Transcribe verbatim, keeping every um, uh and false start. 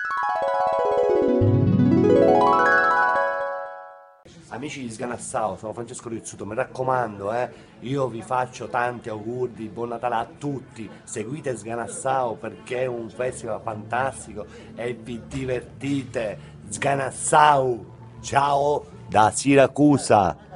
Amici di Sganassao, sono Francesco Rizzuto, mi raccomando, eh, io vi faccio tanti auguri di buon Natale a tutti, seguite Sganassao perché è un festival fantastico e vi divertite. Sganassao, ciao da Siracusa.